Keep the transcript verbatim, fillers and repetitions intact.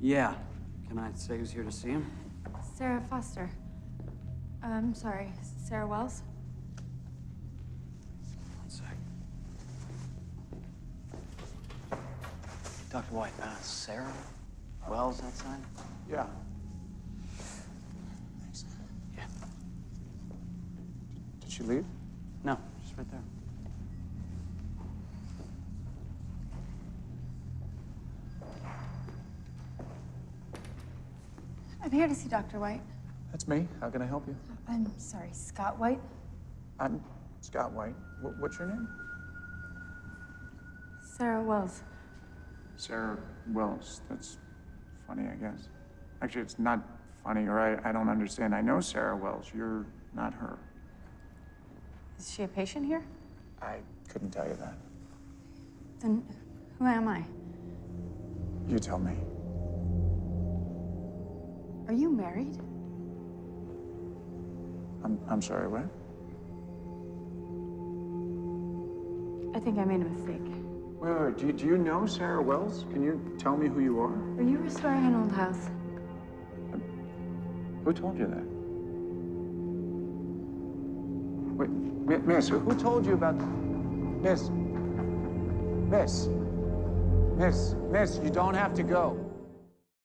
Yeah. Can I say who's here to see him? Sarah Foster. I'm sorry, Sarah Wells? One sec. Doctor White, uh, Sarah Wells outside? Yeah. Thanks. Yeah. Did she leave? No, just right there. I'm here to see Doctor White. That's me. How can I help you? I'm sorry, Scott White? I'm Scott White. Wh- What's your name? Sarah Wells. Sarah Wells. That's funny, I guess. Actually, it's not funny, or I, I don't understand. I know Sarah Wells. You're not her. Is she a patient here? I couldn't tell you that. Then who am I? You tell me. Are you married? I'm, I'm sorry, what? I think I made a mistake. Wait, wait, wait. Do you, do you know Sarah Wells? Can you tell me who you are? Are you restoring an old house? Who told you that? Wait, mi- miss, who told you about... Miss. Miss. Miss, miss, you don't have to go.